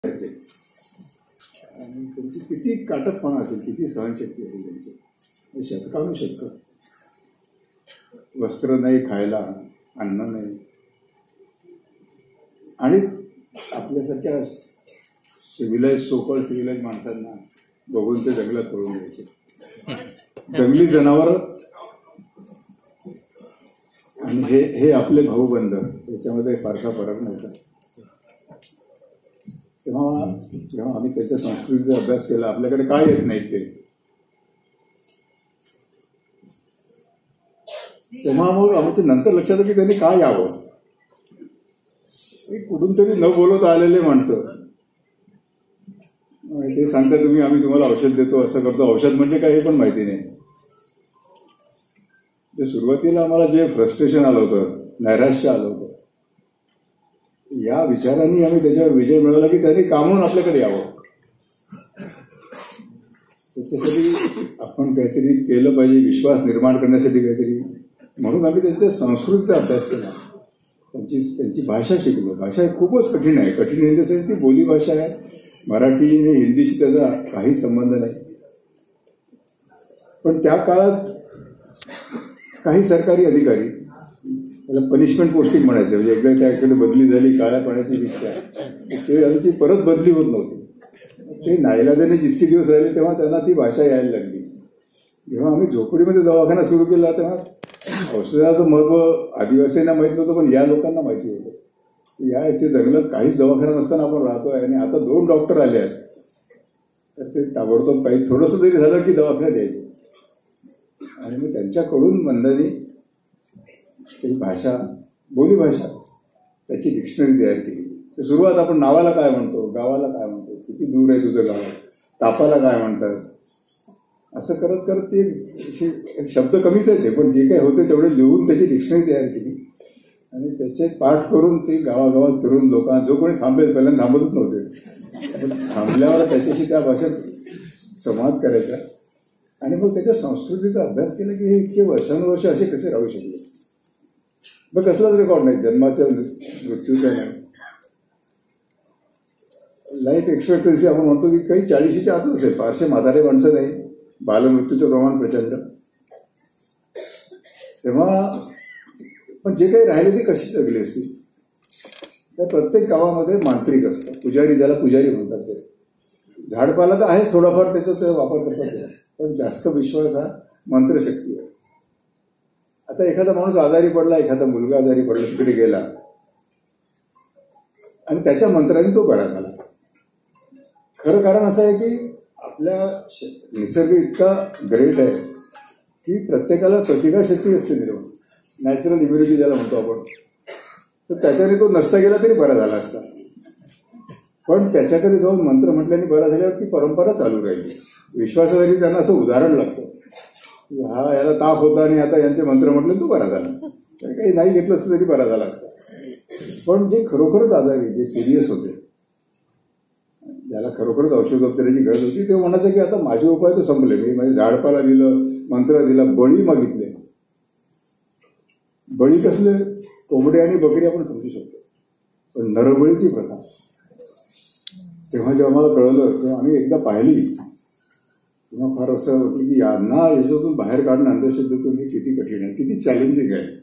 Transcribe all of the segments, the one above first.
आणि त्यांची किती काटकपणा असेल, किती सहनशक्ती असेल त्यांची. शतकानुशतक वस्त्र नाही, खायला अन्न नाही, आणि आपल्यासारख्या सिव्हिलाइज, सोकळ सिव्हिलाइज माणसांना बघून ते जंगलात पळून द्यायचे. जंगली जनावर आणि हे आपले भाऊबंद, याच्यामध्ये फारसा फरक नव्हता. जेव्हा आम्ही त्याच्या संस्कृतीचा अभ्यास केला, आपल्याकडे काय येत नाही तेव्हा मग आमच्या नंतर लक्षात आलं की त्यांनी काय यावं. कुठून तरी न बोलवता आलेले माणसं ते सांगतात आम्ही तुम्हाला औषध देतो, असं करतो. औषध म्हणजे काय हे पण माहिती नाही. ते सुरुवातीला आम्हाला जे फ्रस्ट्रेशन आलं होतं, नैराश्य आलं होतं, या विचारांनी आम्ही त्याच्यावर विजय मिळवला की त्यांनी कामून आपल्याकडे यावं. त्याच्यासाठी आपण काहीतरी केलं पाहिजे, विश्वास निर्माण करण्यासाठी काहीतरी. म्हणून आम्ही त्यांच्या संस्कृतीचा अभ्यास केला, त्यांची भाषा शिकलो. भाषा खूपच कठीण आहे. कठीण इन द सेन्स ती बोली भाषा आहे. मराठी आणि हिंदीशी त्याचा काही संबंध नाही. पण त्या काळात काही सरकारी अधिकारी, त्याला पनिशमेंट पोस्टिंग म्हणायचे, म्हणजे एकदा त्याकडे बदली झाली, काळ्या पाण्याची रिक्षा, ते त्यांची परत बदली होत नव्हती. ते नाईलाजाने जितके दिवस राहिले तेव्हा त्यांना ती भाषा यायला लागली. जेव्हा आम्ही झोपडीमध्ये दवाखाना सुरू केला तेव्हा औषधाचं महत्व आदिवासींना माहीत नव्हतं, पण या लोकांना माहिती होतं. या इथे जंगलात काहीच दवाखाना नसताना आपण राहतोय, आणि आता 2 डॉक्टर आले आहेत, तर ते ताबडतोब काही थोडंसं जरी झालं की दवाखान्यात यायचे. आणि मग त्यांच्याकडून मंदानी ती भाषा, बोलीभाषा, त्याची डिक्शनरी तयार केली. तर सुरुवात आपण नावाला काय म्हणतो, गावाला काय म्हणतो, किती दूर आहे तुझं गाव, तापाला काय म्हणतात, असं करत करत ते शब्द कमीच आहे ते, पण जे काही होते तेवढे लिहून त्याची डिक्शनरी तयार केली. आणि त्याचे पाठ करून ते गावागावात फिरून लोकांना, जो कोणी थांबेल, पहिल्यांदा थांबतच नव्हते, पण थांबल्यावर त्याच्याशी त्या भाषेत संवाद करायचा. आणि मग त्याच्या संस्कृतीचा अभ्यास केला की हे इतके वर्षानुवर्ष असे कसे राहू शकले. मग कसलाच रेकॉर्ड नाही, जन्माच्या मृत्यूचा नाही. लाईफ एक्सपेक्टन्सी आपण म्हणतो की काही 40च्या आतच असेल, फारसे म्हातारे माणसं नाही. बालमृत्यूचं प्रमाण प्रचंड. तेव्हा पण जे काही राहिले ते कशी जगली असतील. तर प्रत्येक गावामध्ये मांत्रिक असतं, पुजारी, ज्याला पुजारी म्हणतात. ते झाडपाला तर आहेच थोडाफार, त्याचा वापर करतात, पण जास्त विश्वास हा मंत्रशक्ती आहे. आता एखादा माणूस आजारी पडला, एखादा मुलगा आजारी पडला, तिकडे गेला आणि त्याच्या मंत्राने तो बरा झाला. खरं कारण असं आहे की आपल्या निसर्ग इतका ग्रेट आहे की प्रत्येकाला प्रतिकारशक्ती असते निर्माण, नॅचरल इम्युनिटी ज्याला म्हणतो आपण. तर त्याच्याने तो नसता गेला तरी बरा झाला असता, पण त्याच्याकडे जाऊन मंत्र म्हटल्याने बरा झाल्यावर ती परंपरा चालू राहिली. विश्वासासाठी त्यांना असं उदाहरण लागतं, हा याला ताप होता आणि आता यांचे मंत्र म्हटले तो बरा झाला, काही नाही घेतलं असतं तरी बरा झाला असता. पण जे खरोखरच आजारी, जे सिरियस होते, ज्याला खरोखरच औषधोपचाराची गरज होती, ते म्हणायचं की आता माझे उपाय तर संपले, मी म्हणजे झाडपाला दिलं, मंत्र दिला, बळी मागितले. बळी कसले, कोंबडी आणि बकरी आपण समजू शकतो, पण नरबळीची प्रथा तेव्हा जेव्हा आम्हाला कळलं तेव्हा आम्ही एकदा पाहिली, तेव्हा फार असं वाटलं की यांना याच्यातून बाहेर काढणं अंधश्रद्धेतून हे किती कठीण आहे, किती चॅलेंजिंग आहे.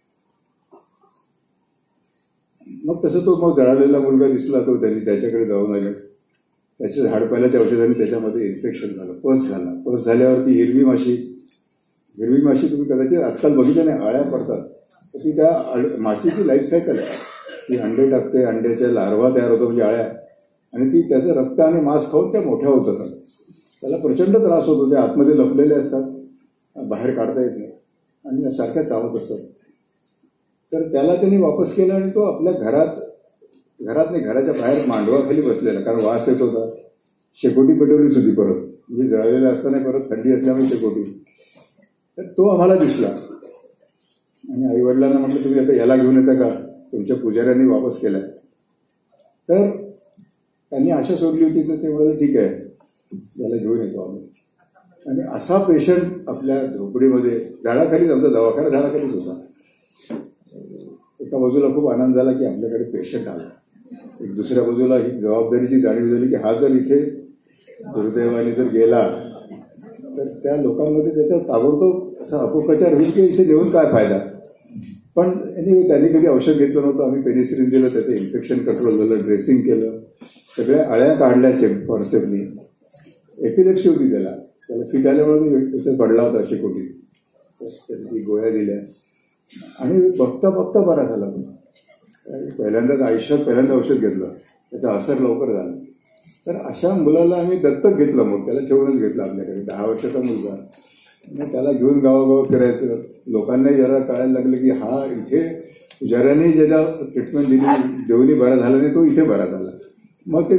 मग तसं तो मग जळालेला मुलगा दिसला, तो त्यांनी त्याच्याकडे जाऊन आले. त्याच्या झाडपाल्याच्या औषधाने त्याच्यामध्ये इन्फेक्शन झालं, पस झाला. पस झाल्यावरती हिरवी माशी तुम्ही कदाचित आजकाल बघितलं नाही, अळ्या पडतात, तर ती त्या माशीची लाईफ सायकल आहे. ती अंडे टाकते, अंड्याच्या लार्वा तयार होतो म्हणजे अळ्या, आणि ती त्याचं रक्त आणि मांस खाऊन त्या मोठ्या होत जातात. त्याला प्रचंड त्रास होतो, ते आतमध्ये लपलेले असतात, बाहेर काढता येत नाही आणि सारख्या चावत असतात. तर त्याला त्यांनी वापस केलं आणि तो आपल्या घरात नाही, घराच्या बाहेर मांडवाखाली बसलेला, कारण वास येत होता. शेकोटी पेटवलीच होती परत, म्हणजे जळलेला असताना परत थंडी असल्यामुळे शेकोटी. तर तो आम्हाला दिसला आणि आईवडिलांना म्हटलं तुम्ही आता याला घेऊन येता का, तुमच्या पुजाऱ्यांनी वापस केलाय. तर त्यांनी आशा सोडली होती, तर ते म्हणाले ठीक आहे, याला घेऊन येतो आम्ही. आणि असा पेशंट आपल्या झोपडीमध्ये, झाडाखालीच, आमचा दवाखाना झाडाखालीच होता. एका बाजूला खूप आनंद झाला की आपल्याकडे पेशंट आला. एक दुसऱ्या बाजूला ही जबाबदारीची जाणीव झाली की हा जर इथे दुर्दैवाने जर गेला तर त्या लोकांमध्ये त्याचा ताबडतोब असा अपप्रचार होईल की इथे नेऊन काय फायदा. पण त्यांनी कधी औषध घेतलं नव्हतं. आम्ही पेनिसिलिन दिलं, त्याचं इन्फेक्शन कंट्रोल झालं, ड्रेसिंग केलं, सगळ्या आळ्या काढल्या फॉर्सेपनी. एपिलेप्सी होती त्याला फिट आल्यामुळे त्याच्यात पडला होता शेकोटी. त्यासाठी गोळ्या दिल्या आणि बघता बघता बरा झाला. पहिल्यांदाच आयुष्यात पहिल्यांदा औषध घेतलं, त्याचा असर लवकर झाला. तर अशा मुलाला आम्ही दत्तक घेतलं. मग त्याला ठेवूनच घेतलं आपल्याकडे. 10 वर्षाचा मुलगा. मग त्याला घेऊन गावागाव फिरायचं. लोकांनाही जरा कळायला लागलं की हा इथे पुजाऱ्यांनी ज्याला ट्रीटमेंट दिली देऊनी बरा झाला नाही, तो इथे बरा झाला. मग ते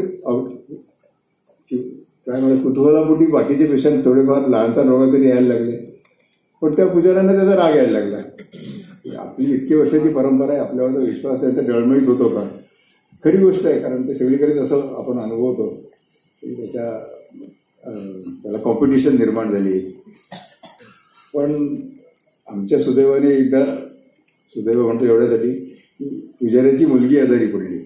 काय म्हणजे कुतूहलापोटी बाकीचे पेशंट थोडेफार लहानसा रोगा तरी यायला लागले. पण त्या पुजाऱ्यांना त्याचा राग यायला लागला. आपली इतकी वर्षाची परंपरा आहे, आपल्यावर जर विश्वास आहे तर डळमळीत होतो का. खरी गोष्ट आहे, कारण ते सगळीकडेच असं आपण अनुभवतो की त्याला कॉम्पिटिशन निर्माण झाली. पण आमच्या सुदैवाने एकदा, सुदैव म्हणतो एवढ्यासाठी, पुजाऱ्याची मुलगी आजारी पडली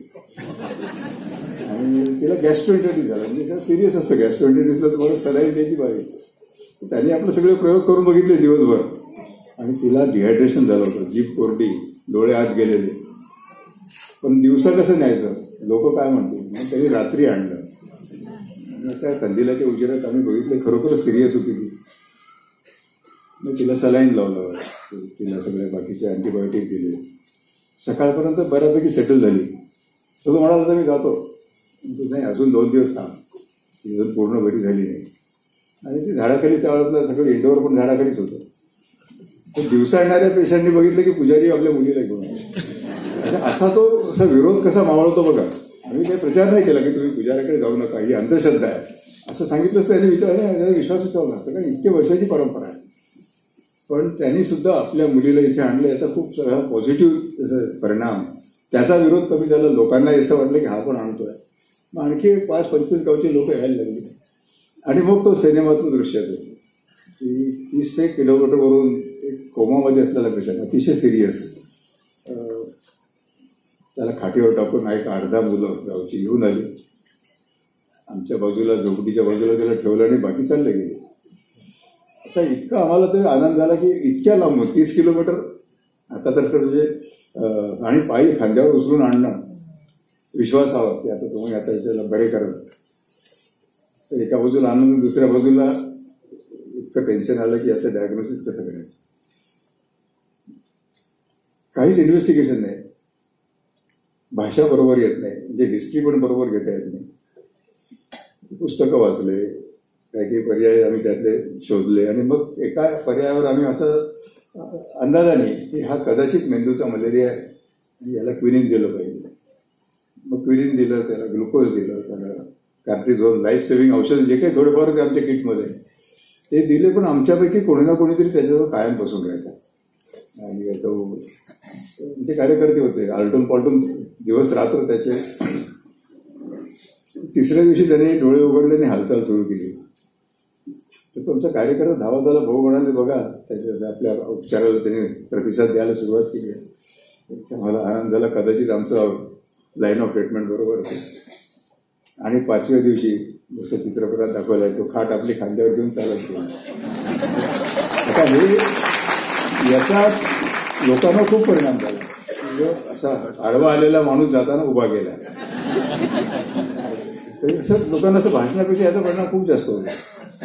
आणि तिला गॅस्ट्रोएंटरिटिस झाला. म्हणजे सिरियस असतं गॅस्ट्रोएंटरिटिसला, तुम्हाला सलाईन द्यायची बारी असते. त्यांनी आपले सगळे प्रयोग करून बघितले दिवसभर आणि तिला डिहायड्रेशन झालं होतं. जीभ कोरडी, डोळे आत गेलेले. पण दिवसा कसं न्यायचं, लोक काय म्हणतील. मग त्यांनी रात्री आणलं आणि त्या कंदिलाच्या उजेडात आम्ही बघितलं खरोखरच सिरियस होती ती. मग तिला सलाईन लावलं, तिला सगळे बाकीचे अँटीबायोटिक दिले. सकाळपर्यंत बऱ्यापैकी सेटल झाली. तो म्हणाला होता मी जातो. नाही, अजून 2 दिवस थांब, ती अजून पूर्ण बरी झाली नाही. आणि ती झाडाखाली त्यावेळेला सगळं इंडोर पण झाडाखालीच होतं. तर दिवसा येणाऱ्या पेशंटनी बघितलं की पुजारी आपल्या मुलीला घेऊन आले. असा तो असा विरोध कसा मावळतो बघा. आम्ही काही प्रचार नाही केला की तुम्ही पुजाऱ्याकडे जाऊ नका, ही अंधश्रद्धा आहे असं सांगितलंच. त्यांनी विश्वासच ठेवला नसतं, कारण इतकी वर्षाची परंपरा आहे. पण त्यांनी सुद्धा आपल्या मुलीला इथे आणलं, याचा खूप सगळा पॉझिटिव्ह परिणाम. त्याचा विरोध कमी झाला. लोकांना असं वाटलं की हा पण आणतोय. मग आणखी 5-25 गावचे लोक यायला लागले आणि मग तो सिनेमातून दृश्य येतो की 30 किलोमीटरवरून एक कोमामध्ये असलेला पेशंट, अतिशय सिरियस, त्याला खाटीवर टाकून एक अर्धा मुलं गावची घेऊन आली. आमच्या बाजूला, झोपडीच्या बाजूला त्याला ठेवलं आणि बाकी चालले गेले. आता इतका आम्हाला तरी आनंद झाला की इतक्या लांब 30 किलोमीटर आता तर म्हणजे, आणि पायी खांद्यावर उचलून आणणं, विश्वास हवा की आता तुम्ही आता याच्याला बरे करा. तर एका बाजूला आनंद, दुसऱ्या बाजूला इतकं टेन्शन आलं की याचं डायग्नोसिस कसं करायचं. काहीच इन्व्हेस्टिगेशन नाही, भाषा बरोबर येत नाही, म्हणजे हिस्ट्री पण बरोबर घेता येत नाही. पुस्तकं वाचले, काही काही पर्याय आम्ही त्यातले शोधले आणि मग एका पर्यायावर आम्ही असं अंदाजाने की हा कदाचित मेंदूचा मलेरिया आहे आणि याला क्विनिन दिलं पाहिजे. मग क्विनिन दिलं, त्याला ग्लुकोज दिलं, त्याला कार्टिझोन, लाईफ सेव्हिंग औषध जे काही थोडेफार होते आमच्या किटमध्ये ते दिले. पण आमच्यापैकी कोणी ना कोणीतरी त्याच्यावर कायम बसून राहायचा. आणि तो म्हणजे कार्यकर्ते होते, आलटून पालटून दिवस रात्र त्याचे. तिसऱ्या दिवशी त्याने डोळे उघडले आणि हालचाल सुरू केली. तर तुमचा कार्यकर्ता धावा झाला, भाऊ म्हणाले बघा, त्याच्या आपल्या उपचाराला त्याने प्रतिसाद द्यायला सुरुवात केली. त्याचा मला आनंद झाला, कदाचित आमचं लाईन ऑफ ट्रीटमेंट बरोबर असेल. आणि 5व्या दिवशी जसं चित्रपटात दाखवलं आहे, तो खाट आपली खांद्यावर घेऊन चालत गेला. आता हे याचा लोकांना खूप परिणाम झाला. म्हणजे असा आडवा आलेला माणूस जाताना उभा गेला. असं लोकांना असं भाषणापेक्षा याचा परिणाम खूप जास्त होता.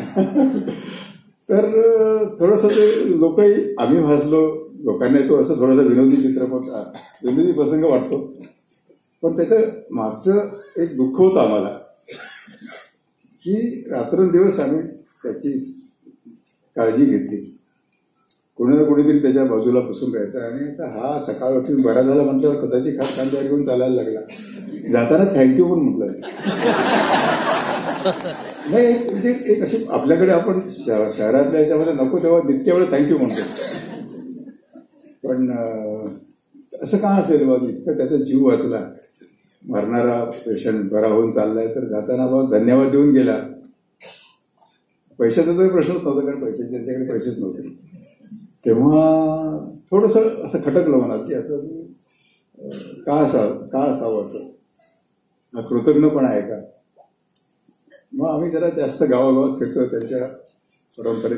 तर थोडंसं ते लोकही, आम्ही भासलो, लोकांना तो असं थोडासा विनोदी चित्रपट, विनोदी प्रसंग वाटतो. पण त्याचं मागचं एक दुःख होतं आम्हाला की रात्रंदिवस आम्ही त्याची काळजी घेतली. कोणी ना कोणीतरी त्याच्या बाजूला बसून राहायचं. आणि आता हा सकाळ उठून बरा झाला म्हटल्यावर कदाचित खास खांद्यावर घेऊन चालायला लागला. जाताना थँक्यू पण म्हटलं नाही. म्हणजे एक अशी आपल्याकडे आपण शहरातल्या याच्यामध्ये नको तेव्हा नित्य वेळेस थँक्यू म्हणतो. पण असं का असेल बघ, इतकं त्याचा जीव वाचला, मरणारा पेशंट बरा होऊन चाललाय, तर जाताना बघ धन्यवाद देऊन गेला. पैशाचा तरी प्रश्नच नव्हता, कारण त्यांच्याकडे पैसेच नव्हते. तेव्हा थोडंसं असं खटकलं मनात की असं का असावं असं. हा कृतज्ञपणा आहे का? मग आम्ही जरा जास्त गावागावात फिरतो, त्यांच्या परंपरेत